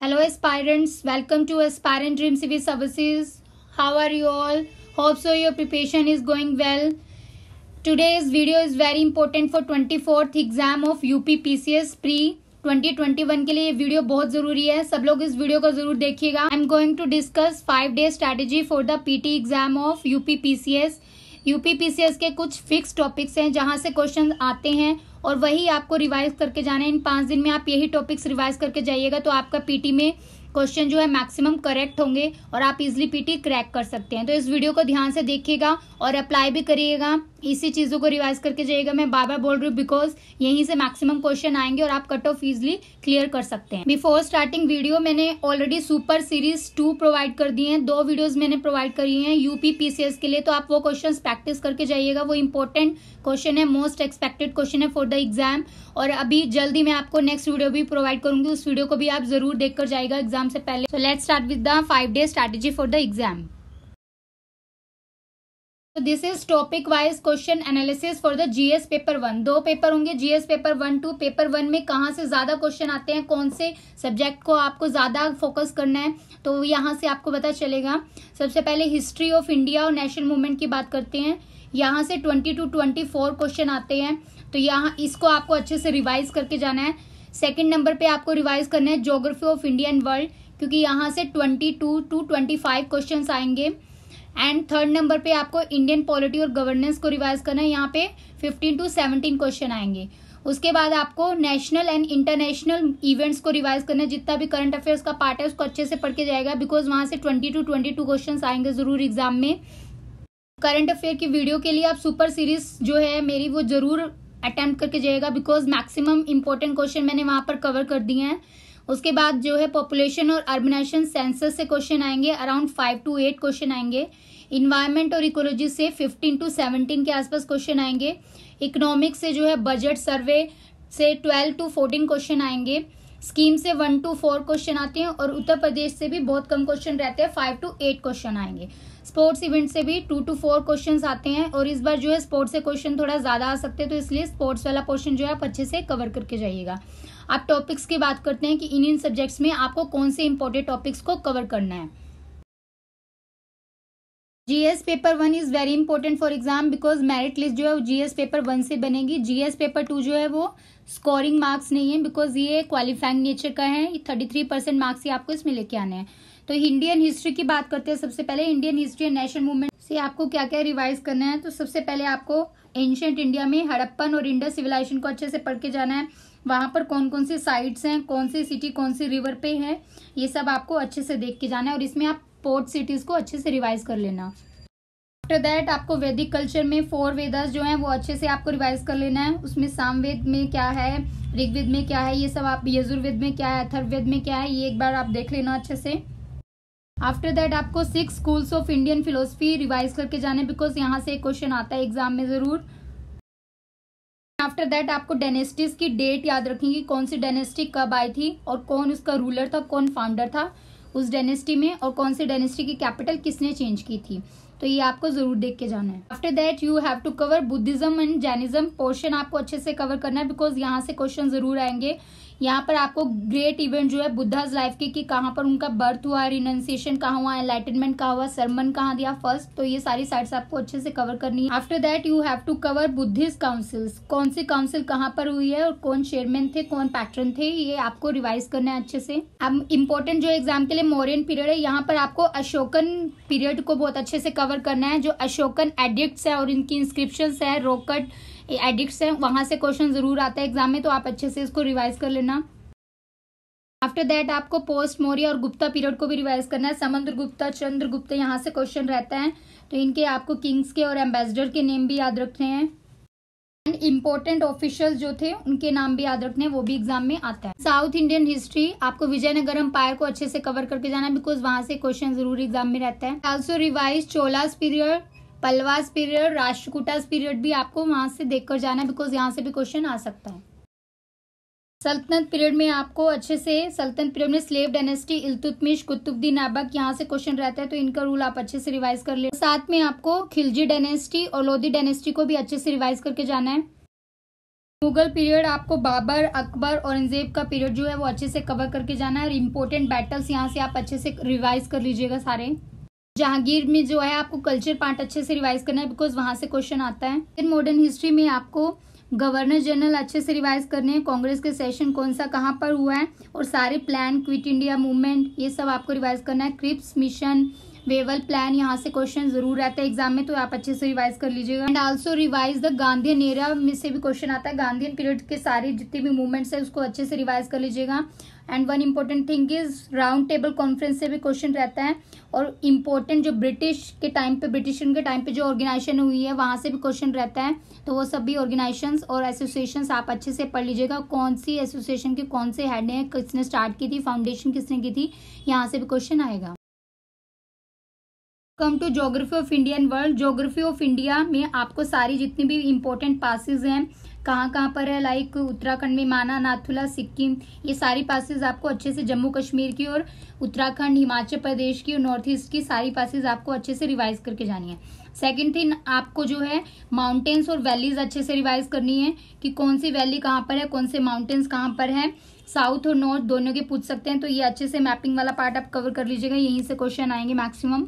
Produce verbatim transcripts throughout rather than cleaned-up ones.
Hello aspirants, welcome to Aspirant Dream Civil Services. How are you all? Hope so your preparation is going well. Today's video is very important for twenty-fourth exam of U P P C S Pre twenty twenty-one के लिए ये video बहुत जरूरी है. सब लोग इस video को जरूर देखिएगा. I am going to discuss five day strategy for the PT exam of UP PCS. UP PCS के कुछ फिक्स टॉपिक्स हैं जहां से क्वेश्चन आते हैं और वही आपको रिवाइज करके जाना है. इन पाँच दिन में आप यही टॉपिक्स रिवाइज करके जाइएगा तो आपका पीटी में क्वेश्चन जो है मैक्सिमम करेक्ट होंगे और आप इजीली पीटी क्रैक कर सकते हैं. तो इस वीडियो को ध्यान से देखिएगा और अप्लाई भी करिएगा. इसी चीज़ों को रिवाइज करके जाइएगा. मैं बार बार बोल रही हूँ बिकॉज यहीं से मैक्सिमम क्वेश्चन आएंगे और आप कट ऑफ इजिली क्लियर कर सकते हैं. बिफोर स्टार्टिंग वीडियो मैंने already super series two provide कर दिए हैं. दो वीडियोज मैंने प्रोवाइड करी हैं यूपी पीसीएस के लिए. तो आप वो क्वेश्चन प्रैक्टिस करके जाइएगा. वो इंपॉर्टेंट क्वेश्चन है, मोस्ट एक्सपेक्टेड क्वेश्चन है फॉर द एग्जाम. और अभी जल्दी मैं आपको नेक्स्ट वीडियो भी प्रोवाइड करूंगी. उस वीडियो को भी आप जरूर देखकर जाइएगा एग्जाम से पहले. So let's start with the five day strategy for the exam. तो this is topic wise question analysis for the GS paper one. दो पेपर होंगे, GS paper one two. Paper one में कहाँ से ज्यादा क्वेश्चन आते हैं, कौन से सब्जेक्ट को आपको ज्यादा फोकस करना है, तो यहाँ से आपको पता चलेगा. सबसे पहले हिस्ट्री ऑफ इंडिया और नेशनल मूवमेंट की बात करते हैं. यहाँ से twenty to twenty four question आते हैं. तो यहाँ इसको आपको अच्छे से रिवाइज करके जाना है. सेकेंड नंबर पे आपको रिवाइज करना है geography of India and world, क्योंकि यहाँ से twenty two to twenty five question आएंगे. एंड थर्ड नंबर पे आपको इंडियन पॉलिटी और गवर्नेंस को रिवाइज करना है. यहाँ पे फिफ्टीन टू सेवनटीन क्वेश्चन आएंगे. उसके बाद आपको नेशनल एंड इंटरनेशनल इवेंट्स को रिवाइज करना है. जितना भी करंट अफेयर्स का पार्ट है उसको अच्छे से पढ़ के जाएगा बिकॉज वहां से twenty to twenty two question आएंगे जरूर एग्जाम में. करंट अफेयर की वीडियो के लिए आप सुपर सीरीज जो है मेरी वो जरूर अटेम्प्ट करके जाइएगा बिकॉज मैक्सिमम इंपॉर्टेंट क्वेश्चन मैंने वहां पर कवर कर दिए हैं. उसके बाद जो है पॉपुलेशन और अर्बनाइजेशन सेंसस से क्वेश्चन आएंगे. Around five to eight question आएंगे. इन्वायरमेंट और इकोलॉजी से फिफ्टीन टू सेवनटीन के आसपास क्वेश्चन आएंगे. इकोनॉमिक्स से जो है बजट सर्वे से ट्वेल्व टू फोर्टीन क्वेश्चन आएंगे. स्कीम से वन टू फोर क्वेश्चन आते हैं और उत्तर प्रदेश से भी बहुत कम क्वेश्चन रहते हैं, फाइव टू एट क्वेश्चन आएंगे. स्पोर्ट्स इवेंट से भी टू टू फोर क्वेश्चन आते हैं और इस बार जो है स्पोर्ट्स से क्वेश्चन थोड़ा ज्यादा आ सकते हैं, तो इसलिए स्पोर्ट्स वाला पोर्शन जो है आप अच्छे से कवर करके जाइएगा. आप टॉपिक्स की बात करते हैं कि इन इन सब्जेक्ट्स में आपको कौन से इंपॉर्टेंट टॉपिक्स को कवर करना है. GS paper one is very important for exam because merit list जो है वो जीएस पेपर वन से बनेगी. जीएस पेपर टू जो है वो स्कोरिंग मार्क्स नहीं है बिकॉज ये क्वालिफाइंग नेचर का है. थर्टी थ्री परसेंट मार्क्स ही आपको इसमें लेके आने हैं. तो इंडियन हिस्ट्री की बात करते हैं. सबसे पहले Indian history and national movement से आपको क्या क्या रिवाइज करना है. तो सबसे पहले आपको एंशिएंट इंडिया में हड़प्पन और इंडस सिविलाइजेशन को अच्छे से पढ़ के जाना है. वहां पर कौन कौन सी साइट्स हैं, कौन सी सिटी कौन सी रिवर पे है, ये सब आपको अच्छे से देख के जाना है. और इसमें आप पोर्ट सिटीज को अच्छे से रिवाइज कर लेना. आफ्टर दैट आपको वैदिक कल्चर में फोर वेदास जो हैं वो अच्छे से आपको रिवाइज कर लेना है. उसमें सामवेद में क्या है, ऋग्वेद में क्या है, ये सब आप, यजुर्वेद में क्या है, अथर्ववेद में क्या है, ये एक बार आप देख लेना अच्छे से. आफ्टर दैट आपको six schools of Indian philosophy revise करके जाने बिकॉज यहाँ से एक क्वेश्चन आता है एग्जाम में जरूर. आफ्टर दैट आपको डायनेस्टीज की डेट याद रखेंगे, कौन सी डायनेस्टी कब आई थी और कौन उसका रूलर था, कौन फाउंडर था उस डायनेस्टी में, और कौन सी डायनेस्टी की कैपिटल किसने चेंज की थी. तो ये आपको जरूर देख के जाना है. After that you have to cover Buddhism and Jainism portion. आपको अच्छे से कवर करना है बिकॉज यहाँ से क्वेश्चन जरूर आएंगे. यहाँ पर आपको ग्रेट इवेंट जो है बुद्धाज लाइफ की कि कहाँ पर उनका बर्थ हुआ, रिनंसिएशन कहाँ हुआ, एनलाइटनमेंट कहाँ हुआ, सरमन कहाँ दिया फर्स्ट, तो ये सारी साइट्स आपको अच्छे से कवर करनी है. After that you have to cover Buddhist councils. कौन सी काउंसिल कहाँ पर हुई है और कौन चेयरमैन थे, कौन पैट्रन थे, ये आपको रिवाइज करना है अच्छे से. अब इंपॉर्टेंट जो एग्जाम के लिए मौर्यन पीरियड है, यहाँ पर आपको अशोकन पीरियड को बहुत अच्छे से कवर करना है. जो अशोकन एडिक्ट्स है और इनकी इंस्क्रिप्शन है, रोकट एडिक्ट्स है, वहां से क्वेश्चन जरूर आता है एग्जाम में, तो आप अच्छे से इसको रिवाइज कर लेना. आफ्टर दैट आपको पोस्ट मौर्य और गुप्ता पीरियड को भी रिवाइज करना है. समुद्र गुप्ता, चंद्रगुप्ता, यहाँ से क्वेश्चन रहता है, तो इनके आपको किंग्स के और एम्बेसडर के नेम भी याद रखने हैं. एंड इम्पोर्टेंट ऑफिशियल जो थे उनके नाम भी याद रखने हैं, वो भी एग्जाम में आता है. साउथ इंडियन हिस्ट्री आपको विजयनगर एम्पायर को अच्छे से कवर करके जाना है बिकॉज वहां से क्वेश्चन जरूर एग्जाम में रहता है. Also revise Cholas period, Pallavas period, Rashtrakutas period भी आपको वहां से देखकर जाना है बिकॉज यहाँ से भी क्वेश्चन आ सकता है. सल्तनत पीरियड में आपको अच्छे से, सल्तनत पीरियड में स्लेव डायनेस्टी, इल्तुतमिश, कुतुबुद्दीन ऐबक, यहाँ से क्वेश्चन रहता है, तो इनका रूल आप अच्छे से रिवाइज कर ले. साथ में आपको खिलजी डायनेस्टी और लोधी डायनेस्टी को भी अच्छे से रिवाइज करके जाना है. मुगल पीरियड आपको बाबर, अकबर, औरंगजेब का पीरियड जो है वो अच्छे से कवर करके जाना है और इम्पोर्टेंट बैटल्स यहाँ से आप अच्छे से रिवाइज कर लीजिएगा सारे। जहांगीर में जो है आपको कल्चर पार्ट अच्छे से रिवाइज करना है बिकॉज वहां से क्वेश्चन आता है। फिर मॉडर्न हिस्ट्री में आपको गवर्नर जनरल अच्छे से रिवाइज करने हैं, कांग्रेस के सेशन कौन सा कहाँ पर हुआ है और सारे प्लान, क्विट इंडिया मूवमेंट, ये सब आपको रिवाइज करना है। क्रिप्स मिशन, वेवल प्लान, यहाँ से क्वेश्चन जरूर रहता है एग्जाम में, तो आप अच्छे से रिवाइज कर लीजिएगा। And also revise the Gandhian era में से भी क्वेश्चन आता है, गांधीयन पीरियड के सारे जितने भी मूवमेंट्स है उसको अच्छे से रिवाइज कर लीजिएगा। And one important thing is round table conference से भी क्वेश्चन रहता है और इम्पोर्टेंट जो ब्रिटिश के टाइम पे, ब्रिटिश के टाइम पे जो ऑर्गेनाइजेशन हुई है वहां से भी क्वेश्चन रहता है, तो वो सब भी ऑर्गेनाइजेशंस और एसोसिएशंस आप अच्छे से पढ़ लीजिएगा। कौन सी एसोसिएशन के कौन से हेड हैं, किसने स्टार्ट की थी, फाउंडेशन किसने की थी, यहाँ से भी क्वेश्चन आएगा। Come to geography of India and world. Geography of India में आपको सारी जितनी भी इम्पोर्टेंट पासेज हैं कहाँ कहाँ पर है, लाइक उत्तराखंड में माना, नाथुला, सिक्किम, ये सारी पासेज आपको अच्छे से, जम्मू कश्मीर की और उत्तराखंड, हिमाचल प्रदेश की और नॉर्थ ईस्ट की सारी पासेज आपको अच्छे से रिवाइज करके जानी है। सेकंड थिंग, आपको जो है माउंटेन्स और वैलीज अच्छे से रिवाइज करनी है कि कौन सी वैली कहाँ पर है, कौन से माउंटेन्स कहाँ पर है, साउथ और नॉर्थ दोनों के पूछ सकते हैं, तो ये अच्छे से मैपिंग वाला पार्ट आप कवर कर लीजिएगा, यहीं से क्वेश्चन आएंगे maximum.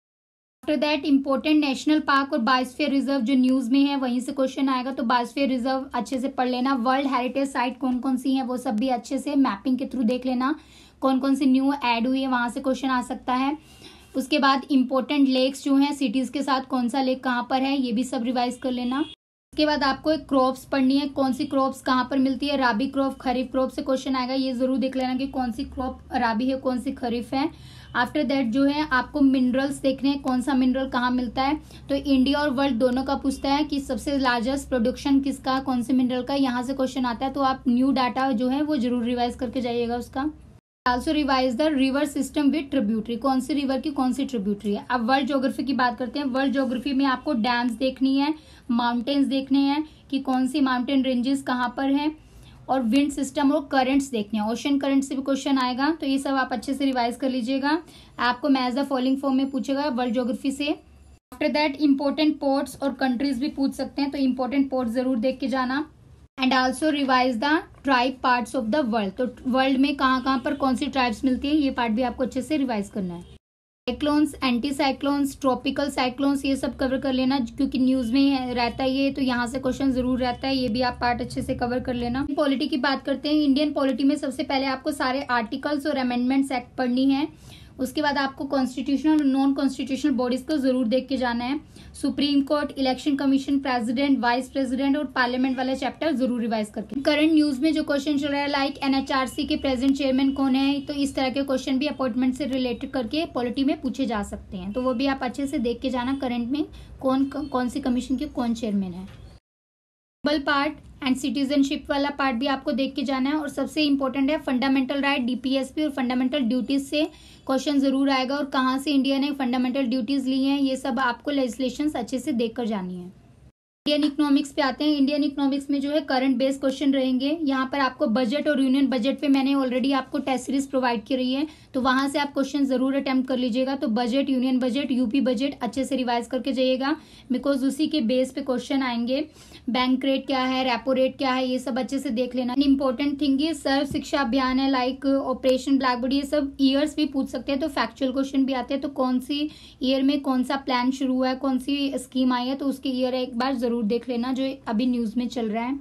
After that important national park और बायोस्फीयर रिजर्व जो न्यूज में है वहीं से क्वेश्चन आएगा, तो बायोस्फीयर रिजर्व अच्छे से पढ़ लेना। वर्ल्ड हेरिटेज साइट कौन कौन सी हैं वो सब भी अच्छे से मैपिंग के थ्रू देख लेना, कौन कौन सी न्यू ऐड हुई है वहां से क्वेश्चन आ सकता है। उसके बाद इम्पोर्टेंट लेक्स जो हैं सिटीज के साथ, कौन सा लेक कहाँ पर है, ये भी सब रिवाइज कर लेना। उसके बाद आपको एक क्रॉप्स पढ़नी है, कौन सी क्रॉप्स कहाँ पर मिलती है, राबी क्रॉप, खरीफ क्रॉप से क्वेश्चन आएगा, ये जरूर देख लेना कि कौन सी क्रॉप राबी है, कौन सी खरीफ है। आफ्टर दैट जो है आपको मिनरल्स देखने हैं, कौन सा मिनरल कहाँ मिलता है, तो इंडिया और वर्ल्ड दोनों का पूछता है कि सबसे लार्जेस्ट प्रोडक्शन किसका, कौन से मिनरल का, यहाँ से क्वेश्चन आता है, तो आप न्यू डाटा जो है वो जरूर रिवाइज करके जाइएगा उसका। Also revise the river system with tributary, कौन सी रिवर की कौन सी ट्रिब्यूटरी है। अब वर्ल्ड ज्योग्राफी की बात करते हैं। वर्ल्ड ज्योग्राफी में आपको डैम्स देखनी है, माउंटेन्स देखने हैं कि कौन सी माउंटेन रेंजेस कहाँ पर है, और विंड सिस्टम और करंट्स देखने हैं, ओशन करंट से भी क्वेश्चन आएगा, तो ये सब आप अच्छे से रिवाइज कर लीजिएगा। आपको मैच द फॉलोइंग फॉर्म में पूछेगा वर्ल्ड ज्योग्राफी से। आफ्टर दैट इंपॉर्टेंट पोर्ट्स और कंट्रीज भी पूछ सकते हैं, तो इंपॉर्टेंट पोर्ट्स जरूर देख के जाना। And also revise the tribe parts of the world, तो वर्ल्ड में कहाँ कहाँ पर कौन सी ट्राइब्स मिलती है, ये पार्ट भी आपको अच्छे से रिवाइज करना है। Cyclones, anti cyclones, tropical cyclones, ये सब कवर कर लेना क्योंकि न्यूज में रहता है ये, तो यहाँ से क्वेश्चन जरूर रहता है, ये भी आप पार्ट अच्छे से कवर कर लेना। पॉलिटी की बात करते हैं। इंडियन पॉलिटी में सबसे पहले आपको सारे आर्टिकल्स और अमेंडमेंट्स एक्ट पढ़नी है। उसके बाद आपको कॉन्स्टिट्यूशनल और नॉन कॉन्स्टिट्यूशनल बॉडीज को जरूर देख के जाना है। Supreme court, election commission, president, vice president और पार्लियामेंट वाले चैप्टर जरूर रिवाइज करके। करंट न्यूज में जो क्वेश्चन चल रहा है लाइक एनएचआरसी के प्रेजेंट चेयरमैन कौन है, तो इस तरह के क्वेश्चन भी अपॉइंटमेंट से रिलेटेड करके पॉलिटी में पूछे जा सकते हैं, तो वो भी आप अच्छे से देख के जाना करंट में कौन कौन सी कमीशन के कौन चेयरमैन है। ग्लोबल पार्ट एंड सिटीजनशिप वाला पार्ट भी आपको देख के जाना है। और सबसे इंपॉर्टेंट है फंडामेंटल राइट, डीपीएसपी और फंडामेंटल ड्यूटीज से क्वेश्चन जरूर आएगा, और कहाँ से इंडिया ने फंडामेंटल ड्यूटीज ली हैं ये सब आपको लेजिस्लेशंस अच्छे से देख कर जानी है। इंडियन इकोनॉमिक्स पे आते हैं। इंडियन इकोनॉमिक्स में जो है करंट बेस्ड क्वेश्चन रहेंगे। यहाँ पर आपको बजट और यूनियन बजट पे मैंने ऑलरेडी आपको टेस्ट सीरीज प्रोवाइड की रही है, तो वहां से आप क्वेश्चन जरूर अटेम्प्ट कर लीजिएगा। तो budget, union budget, UP budget अच्छे से रिवाइज करके जाइएगा, बिकॉज उसी के बेस पे क्वेश्चन आएंगे। बैंक रेट क्या है, रेपो रेट क्या है, ये सब अच्छे से देख लेना। इंपॉर्टेंट थिंग ये सर्व शिक्षा अभियान है, लाइक ऑपरेशन ब्लैकबोर्ड, ये सब ईयर्स भी पूछ सकते हैं, तो फैक्चुअल क्वेश्चन भी आते हैं। तो कौन सी ईयर में कौन सा प्लान शुरू हुआ है, कौन सी स्कीम आई है, तो उसके ईयर एक बार जरूर देख लेना जो अभी न्यूज में चल रहा है।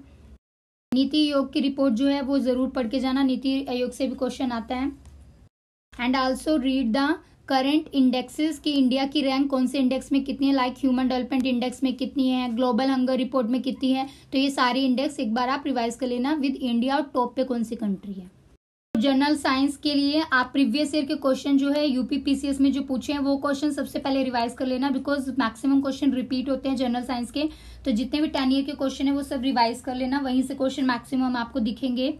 नीति आयोग की रिपोर्ट जो है वो जरूर पढ़ के जाना, नीति आयोग से भी क्वेश्चन आता है। And also read the current indexes की इंडिया की रैंक कौन से इंडेक्स में कितनी है, लाइक ह्यूमन डेवलपमेंट इंडेक्स में कितनी है, ग्लोबल हंगर रिपोर्ट में कितनी है, तो ये सारे इंडेक्स एक बार आप रिवाइज कर लेना विद इंडिया और टॉप पे कौन सी कंट्री है। जनरल साइंस के लिए आप प्रीवियस ईयर के क्वेश्चन जो है यूपी पीसीएस में जो पूछे हैं वो क्वेश्चन सबसे पहले रिवाइज कर लेना, बिकॉज मैक्सिमम क्वेश्चन रिपीट होते हैं जनरल साइंस के, तो जितने भी टेन ईयर के क्वेश्चन है वो सब रिवाइज कर लेना, वहीं से क्वेश्चन मैक्सिमम आपको दिखेंगे।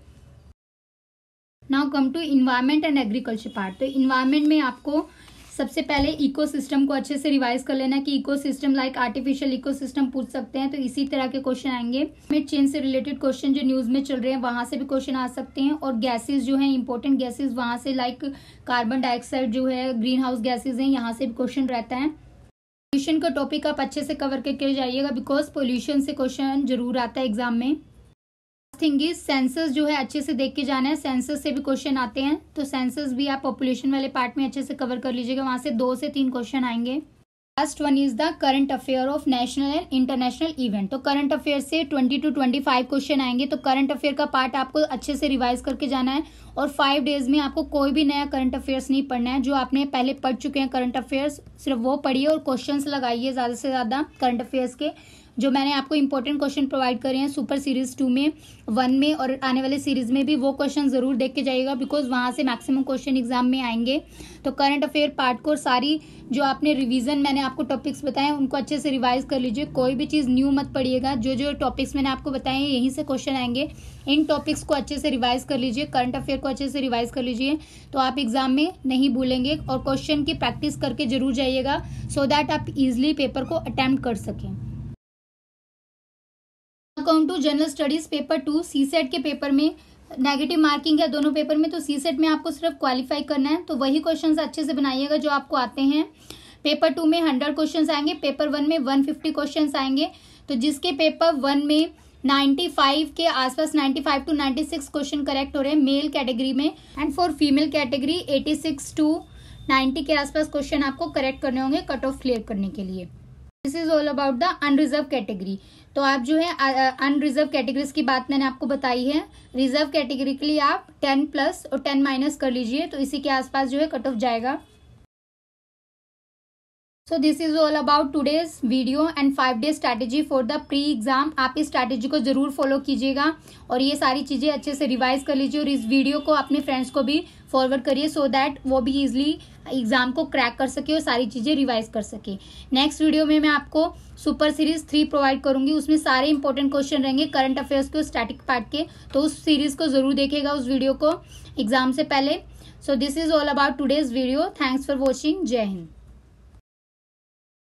Now come to environment and agriculture part. तो इन्वायरमेंट में आपको सबसे पहले इकोसिस्टम को अच्छे से रिवाइज कर लेना कि इकोसिस्टम लाइक आर्टिफिशियल इकोसिस्टम पूछ सकते हैं, तो इसी तरह के क्वेश्चन आएंगे। क्लाइमेट चेंज से रिलेटेड क्वेश्चन जो न्यूज में चल रहे हैं वहां से भी क्वेश्चन आ सकते हैं, और गैसेस जो है इंपॉर्टेंट गैसेस वहां से लाइक कार्बन डाइऑक्साइड जो है, ग्रीन हाउस गैसेज है, यहाँ से भी क्वेश्चन रहता है। पोल्यूशन का टॉपिक आप अच्छे से कवर करके जाइएगा, बिकॉज पोल्यूशन से क्वेश्चन जरूर आता है एग्जाम में। लास्ट थिंग इज सेंसस जो है अच्छे से देख के जाना है, सेंसस से भी क्वेश्चन आते हैं, तो सेंसस भी आप पॉपुलेशन वाले पार्ट में अच्छे से कवर कर लीजिएगा, वहां से दो से तीन क्वेश्चन आएंगे। Last one is the current affair of national and international event. तो करंट अफेयर से twenty to twenty five question आएंगे, तो करंट अफेयर का पार्ट आपको अच्छे से रिवाइज करके जाना है और फाइव डेज में आपको कोई भी नया करंट अफेयर्स नहीं पढ़ना है। जो आपने पहले पढ़ चुके हैं करंट अफेयर्स सिर्फ वो पढ़िए और क्वेश्चंस लगाइए ज़्यादा से ज़्यादा करंट अफेयर्स के। जो मैंने आपको इंपॉर्टेंट क्वेश्चन प्रोवाइड करे हैं सुपर सीरीज टू में, वन में और आने वाले सीरीज में भी, वो क्वेश्चन जरूर देख के जाइएगा बिकॉज वहां से मैक्सिमम क्वेश्चन एग्जाम में आएंगे। तो करंट अफेयर पार्ट को सारी जो आपने रिवीजन मैंने आपको टॉपिक्स बताए उनको अच्छे से रिवाइज कर लीजिए, कोई भी चीज़ न्यू मत पढ़िएगा। जो जो टॉपिक्स मैंने आपको बताए हैं यहीं से क्वेश्चन आएंगे, इन टॉपिक्स को अच्छे से रिवाइज कर लीजिए, करंट अफेयर को अच्छे से रिवाइज कर लीजिए, तो आप एग्जाम में नहीं भूलेंगे और क्वेश्चन की प्रैक्टिस करके जरूर जाइएगा सो दैट आप इजिली पेपर को अटेम्प्ट कर सकें। Account to general studies paper two, CSAT के पेपर में नेगेटिव मार्किंग है दोनों पेपर में, तो सी सेट में आपको सिर्फ क्वालिफाई करना है, तो वही क्वेश्चंस अच्छे से बनाइएगा जो आपको आते हैं। पेपर टू में हंड्रेड क्वेश्चंस आएंगे, पेपर वन में वन फिफ्टी क्वेश्चंस आएंगे, तो जिसके पेपर वन में नाइन्टी फाइव के आसपास ninety five to ninety six question correct हो रहे हैं मेल कैटेगरी में, and for female category eighty six to ninety के आसपास क्वेश्चन आपको करेक्ट करने होंगे कट ऑफ क्लियर करने के लिए। This is all about the unreserved category. तो आप जो है अनरिजर्व कैटेगरीज की बात मैंने आपको बताई है, रिजर्व कैटेगरी के लिए आप टेन प्लस और टेन माइनस कर लीजिए, तो इसी के आसपास जो है कट ऑफ जाएगा। So this is all about today's video and five day strategy for the pre exam. आप इस स्ट्रैटेजी को जरूर फॉलो कीजिएगा और ये सारी चीजें अच्छे से रिवाइज कर लीजिए और इस वीडियो को अपने फ्रेंड्स को भी फॉरवर्ड करिए सो दैट वो भी इजिली एग्जाम को क्रैक कर सके और सारी चीजें रिवाइज कर सके। नेक्स्ट वीडियो में मैं आपको सुपर सीरीज थ्री प्रोवाइड करूंगी, उसमें सारे इंपॉर्टेंट क्वेश्चन रहेंगे करंट अफेयर्स के स्टैटिक पार्ट के, तो उस सीरीज को जरूर देखेगा उस वीडियो को एग्जाम से पहले। So this is all about today's video, thanks for watching, जय हिंद।